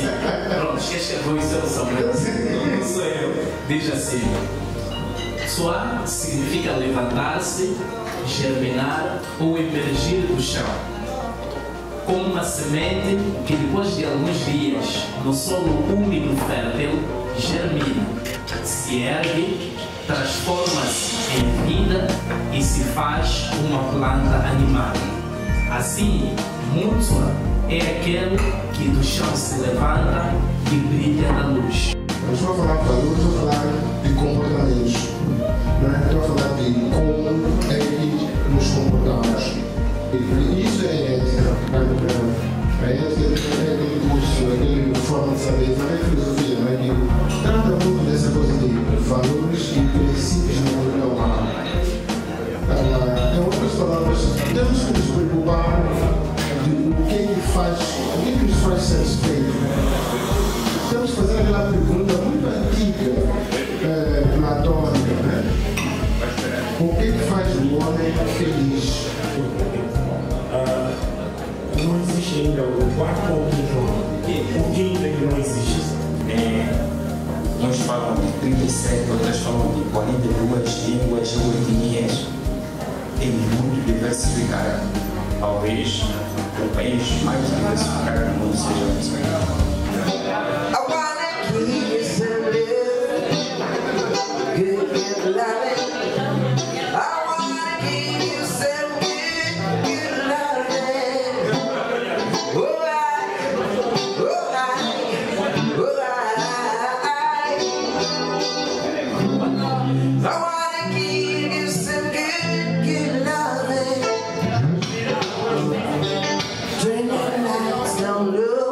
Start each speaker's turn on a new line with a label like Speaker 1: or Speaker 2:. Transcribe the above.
Speaker 1: assim. Pronto, esquece que isso é o Samuel. Não sou eu. Diz assim. Soar significa levantar-se, germinar ou emergir do chão. Como uma semente que depois de alguns dias no solo úmido fértil germina, se ergue, transforma-se em vida e se faz uma planta animada. Assim, Mutswa é aquele que do chão se levanta e brilha na luz.
Speaker 2: Eu estou a falar de valores, estou a falar de comportamentos. Não é? Estou a falar de como é que nos comportamos. E isso é ética. A ética é aquele curso, aquela forma de saber, também a filosofia, não é? Que trata muito dessa coisa de valores e princípios na vida humana. Em outras palavras, temos que nos preocupar de o que nos faz satisfeito. Temos que fazer aquela pergunta muito antiga, platônica, né? O que faz o homem feliz?
Speaker 3: Não existe ainda o quarto ponto. O que ainda não existe?
Speaker 4: Uns falam de 37, outras falam de 42 línguas ou etnias. É muito diversificado. Talvez o país mais diversificado do mundo seja o Moçambique.
Speaker 5: Turn the lights down low.